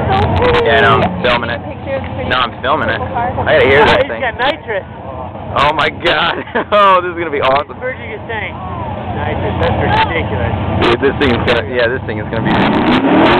so pretty. Yeah, no, I'm filming it. No, I'm filming it. I gotta hear that He's thing. got nitrous. Oh my god. Oh, this is gonna be awesome. Virgin is saying nitrous. That's ridiculous. Dude, this thing is gonna be